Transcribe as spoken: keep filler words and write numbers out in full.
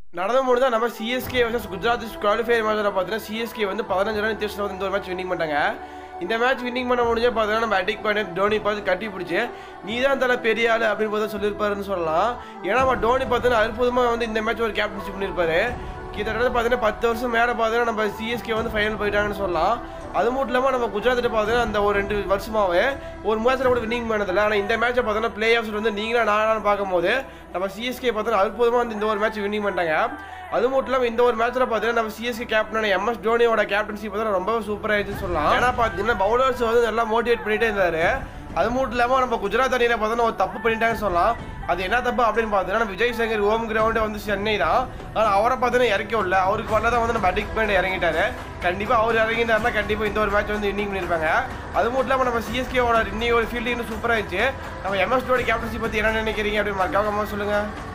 நடந்து முடிஞ்சா நம்ம சிஎஸ்கே வர்சஸ் குஜராத் குவாலிஃபயர் மேட்ச்சில் பார்த்தீங்கன்னா சிஎஸ்கே வந்து பதினஞ்சு ரன் வித்தியாசத்தில் வந்து இந்த ஒரு மேட்ச் வின்னிங் பண்ணிட்டாங்க. இந்த மேட்ச் வின்னிங் பண்ண முடிஞ்சா பார்த்தீங்கன்னா நம்ம அடிக் பண்ணி டோனி பார்த்து கட்டி பிடிச்சி நீ தான் தலை பெரிய ஆள் அப்படின்னு பார்த்து சொல்லியிருப்பாருன்னு சொல்லலாம். ஏன்னா நம்ம டோனி பார்த்தீங்கன்னா அற்புதமாக வந்து இந்த மேட்ச் ஒரு கேப்டன்ஷிப் பண்ணியிருப்பாரு. கிட்டத்தட்ட பார்த்தீங்கன்னா பத்து வருஷம் மேலே பார்த்தீங்கன்னா நம்ம சிஎஸ்கே வந்து ஃபைனல் போயிட்டாங்கன்னு சொல்லலாம். அது மட்டும் இல்லாமல் நம்ம குஜராத்திட்ட பார்த்தீங்கன்னா அந்த ஒரு ரெண்டு வருஷமாகவே ஒரு மேட்ச்சில் கூட வின்னிங் பண்ணதில்லை. ஆனால் இந்த மேட்ச்சை பார்த்தீங்கன்னா பிளே ஆஃப்ஸில் வந்து நீங்களா நானும் பார்க்கும்போது நம்ம சிஎஸ்கே பார்த்தீங்கன்னா அற்புதமாக வந்து இந்த ஒரு மேட்ச் வின்னிங் பண்ணிட்டாங்க. அது மட்டும் இல்லாமல் இந்த ஒரு மேட்ச்சில் பார்த்தீங்கன்னா நம்ம சிஎஸ்கே கேப்டனான எம்எஸ் டோனியோட கேப்டன்ஷிப் பார்த்தீங்கன்னா ரொம்ப சூப்பராக இருந்துச்சுன்னு சொல்லலாம். ஏன்னா பார்த்தீங்கன்னா பவுலர்ஸ் வந்து நல்லா மோட்டிவேட் பண்ணிகிட்டே இருந்தார். அது மட்டும் இல்லாமல் நம்ம குஜராத் அணியில் பார்த்தோன்னா ஒரு தப்பு பண்ணிட்டாங்கன்னு சொல்லலாம். அது என்ன தப்பு அப்படின்னு பார்த்தீங்கன்னா நம்ம விஜய் சங்கர் ஹோம் கிரவுண்டே வந்து சென்னை தான். ஆனால் அவரை பார்த்தீங்கன்னா இறக்க விடல. அவருக்கு வரல தான் வந்து நம்ம அடிக் பண்ணி இறங்கிட்டாரு. கண்டிப்பாக அவர் இறங்கிட்டாருன்னா கண்டிப்பாக இந்த ஒரு மேட்ச் வந்து வின்னிங் பண்ணியிருப்பாங்க. அது மட்டும் இல்லாமல் நம்ம சிஎஸ்கேவோட இன்னைக்கு ஒரு ஃபீல்டிங் சூப்பராக இருந்துச்சு. நம்ம எம்எஸ் டோனி கேப்டன்ஷிப் பற்றி என்ன நினைக்கிறீங்க அப்படின்னு மறக்காம சொல்லுங்கள்.